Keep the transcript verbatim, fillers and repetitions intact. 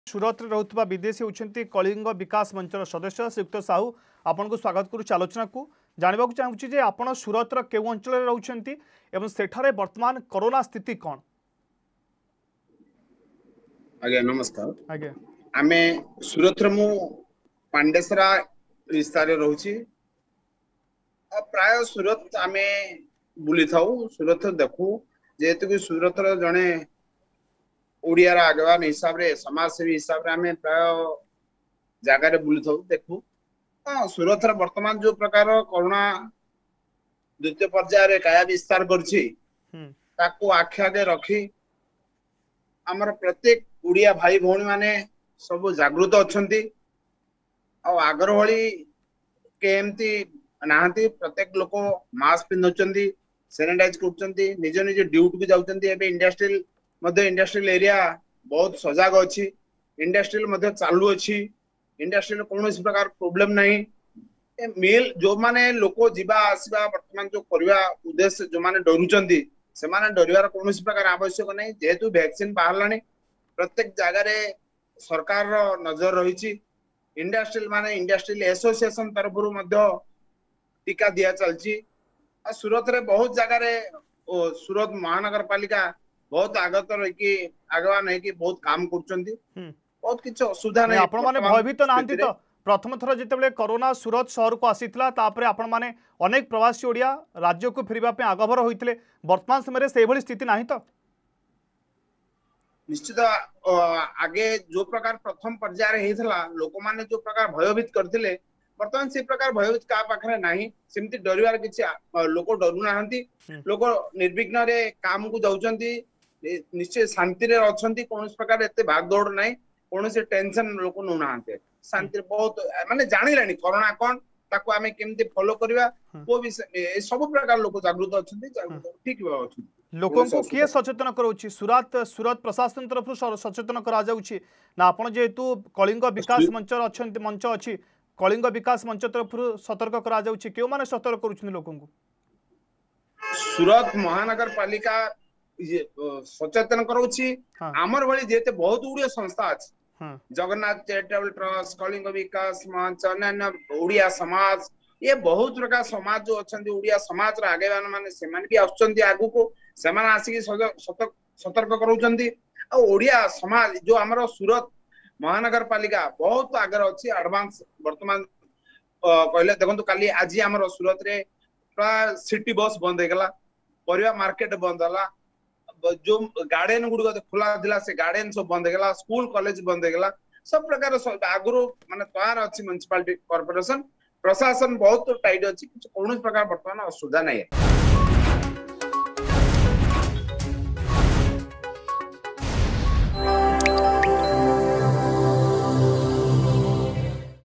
सूरत रोकवा विदेशी होती कलिंग विकास मंचर सदस्य श्रीयुक्त साहू आपन को स्वागत करुच्ची आलोचना को जानवा चाहूँगी आप सूरत केउ अंचल रोचंती एवं सेठारे वर्तमान कोरोना स्थिति कौन? आज्ञा नमस्कार। आज्ञा आमे सूरत मु पांडेसरा विस्तार रोची प्राय सूरत आमे बुली थाऊ सूरत देखू जेहेतु कि सूरत जड़े ओडियार आगवान हिसाब रे समाजसेवी हिसाब रे आमे प्राय जगार बुली थाऊ देखू हाँ सूरत वर्तमान जो प्रकार कोरोना द्वितीय पर्याय काया विस्तार करछि ताको आखि आगे रखी आमर प्रत्येक उड़िया भाई भौणी माने सब जागृत अछंती आ आगर भली केमती नाहंती प्रत्येक लोक मास्क पिंधुचंती सैनिटाइज करचंती निज निज ड्यूटी को जाउचंती एबे इंडस्ट्रियल मध्ये इंडस्ट्रियल एरिया बहुत सजाग अछि इंडस्ट्रियल मध्ये चालू अछि इंडस्ट्रियल कोनोसी प्रकार प्रॉब्लम नहीं ए मेल जो माने लोको जीवा आसीबा वर्तमान जो करबा उद्देश्य जो माने डरुचंती से माने डरिवार कोनोसी प्रकार आवश्यक नहीं जेहेतु वैक्सीन बाहरलानी प्रत्येक जगह रे सरकार रो नजर रहिछि इंडस्ट्रियल माने इंडस्ट्रियल एसोसिएशन तरफ रु मध्ये टीका दिया चलछि आ सूरत रे बहुत जगह रे सूरत महानगर पालिका बहुत आगत रही कि आगवान है कि बहुत काम करचंती बहुत किछ असुविधा नहीं आपण माने भयभीत नांती तो प्रथम थर जेतेबेले कोरोना सूरत शहर को आसीतला तापरे आपण माने अनेक प्रवासी ओडिया राज्य को फेरिबा पे आगभर होइतले वर्तमान समय रे से भली स्थिति नाही तो निश्चित आगे जो प्रकार प्रथम पर्याय हेथला लोक माने जो प्रकार भयभीत करथिले वर्तमान से प्रकार भयभीत का पाखरे नाही सेमति डरिवार किछि लोक डरु नाहंती लोक निर्विघ्न रे काम को जाउचंती निश्चय शांति रे अछंती कोनोस प्रकार एते भाग दौड़ नाही कोनोसे टेंशन लोक नु नाहंते शांति बहुत माने जानि लानी कोरोना कोन ताको आमे केमति फॉलो करबा को भी सब प्रकार लोक जागृत अछंती जागृत ठीक बा अछंती लोकों को किए सचेतन करोछि सूरत सूरत प्रशासन तरफ सचेतन करा जाउछि ना आपण जेतु कलिंग विकास मंच अछंती मंच अछि कलिंग विकास मंच तरफ सतर्क करा जाउछि केउ माने सतर्क करूछन लोकों को सूरत महानगर पालिका सचेतन करोछि हमर भली जेते बहुत उड़िया संस्था अछि जगन्नाथ चैरिटेबल ट्रस्ट कलिंग विकास मंच अन्य उड़िया समाज ये बहुत प्रकार समाज जो अछंती उड़िया समाज रा आगेवान माने सेमान भी आछंती आगु को सेमान आसी सतर्क सतर्क करूछंती आ उड़िया समाज जो हमर सूरत महानगर पालिका बहुत आगर अछि एडवांस वर्तमान कहले देखंतु काली आज हमर सूरत रे प्राय सिटी बस बंद हे गला परिवा मार्केट बंद हला जो गार्डन गुड खुला दिला से गार्डन सब बंद हे गला स्कूल कॉलेज बंद हे गला सब प्रकार आगुरु माने तयार अछि म्युनिसिपलिटी कॉर्पोरेशन प्रशासन बहुत टाइट अछि कोनो प्रकार वर्तमान असुविधा नहीं है।